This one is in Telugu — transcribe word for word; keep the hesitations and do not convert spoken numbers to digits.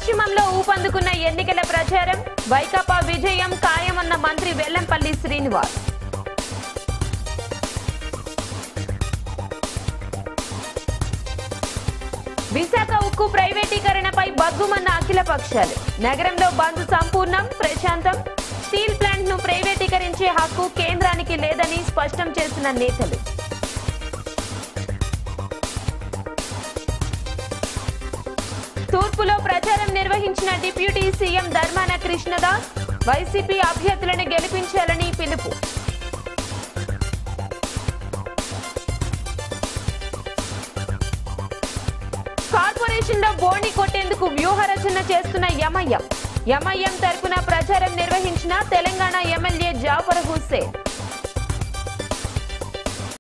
పశ్చిమంలో ఊపందుకున్న ఎన్నికల ప్రచారం వైకాపా విజయం ఖాయమన్న మంత్రి వెల్లంపల్లి శ్రీనివాస్. విశాఖ ఉక్కు ప్రైవేటీకరణపై బగ్గుమన్న అఖిల పక్షాలు. నగరంలో బంద్ సంపూర్ణం ప్రశాంతం. స్టీల్ ప్లాంట్ ను ప్రైవేటీకరించే హక్కు కేంద్రానికి లేదని స్పష్టం చేసిన నేతలు. తూర్పులో ప్రచారం నిర్వహించిన deputy CM Dharmana Krishnadas. YCP అభ్యర్థులను గెలిపించాలని పిలుపు. కార్పొరేషన్ లో బోణి కొట్టేందుకు వ్యూహరచన చేస్తున్న ఎంఐఎం. ఎంఐఎం తరపున ప్రచారం నిర్వహించిన తెలంగాణ ఎమ్మెల్యే జాఫర్ హుస్సేన్.